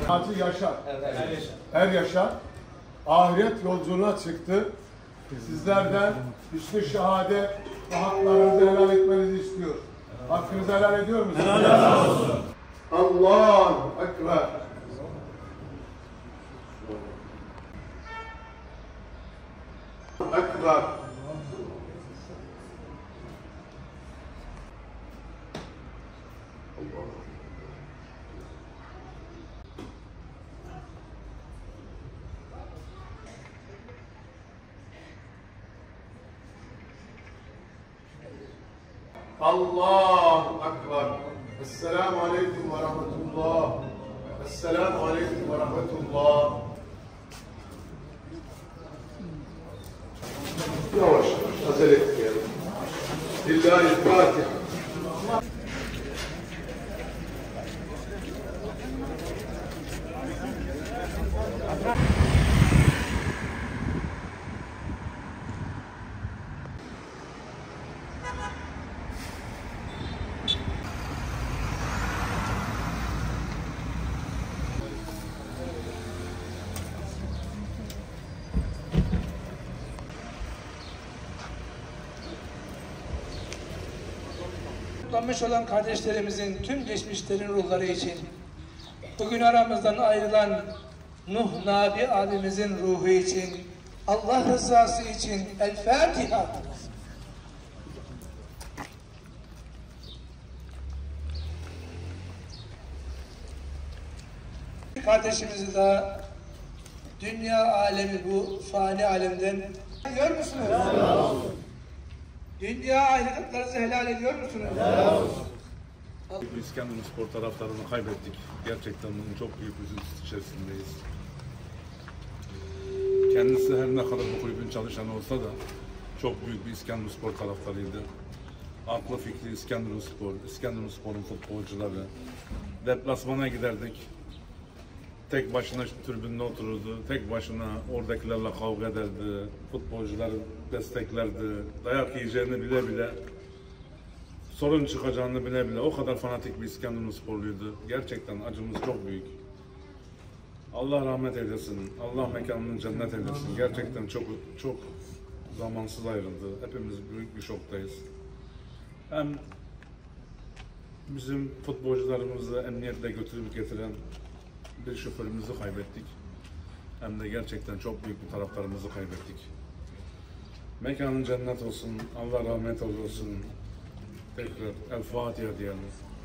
Hacı Yaşar. Er Yaşar. Ahiret yolculuğuna çıktı. Sizlerden hüsnü şehadet ve haklarınızı helal etmenizi istiyor. Hakkınızı helal ediyor musunuz? Helal olsun. Allahu Ekber. Ekber. Allahu Ekber. Esselamu Aleyküm ve Rahmetullah. Esselamu Aleyküm ve Rahmetullah. Yavaş yavaş, acele etmeyelim. Lillahi'l-Fatiha. Kutlanmış olan kardeşlerimizin tüm geçmişlerin ruhları için, bugün aramızdan ayrılan Nuh Nabi abimizin ruhu için, Allah rızası için El Fatiha. Kardeşimizi de dünya alemi, bu fani alemden görüyor musunuz? Dünya ahiretlerinizi helal ediyor musunuz? İskenderunspor taraftarını kaybettik. Gerçekten çok büyük üzüntü içerisindeyiz. Kendisi her ne kadar bu kulübün çalışanı olsa da çok büyük bir İskenderunspor taraftarıydı. Aklı fikri İskenderunspor, İskenderunspor'un futbolcuları. Deplasmana giderdik. Tek başına tribünde otururdu, tek başına oradakilerle kavga ederdi, futbolcuları desteklerdi, dayak yiyeceğini bile bile, sorun çıkacağını bile bile o kadar fanatik bir İskenderunsporluydu. Gerçekten acımız çok büyük. Allah rahmet eylesin, Allah mekanını cennet eylesin. Gerçekten çok zamansız ayrıldı. Hepimiz büyük bir şoktayız. Hem bizim futbolcularımızı emniyetle götürüp getiren bir şoförümüzü kaybettik. Hem de gerçekten çok büyük bir taraftarımızı kaybettik. Mekanın cennet olsun, Allah rahmet olsun. Tekrar El Fatiha diyelim.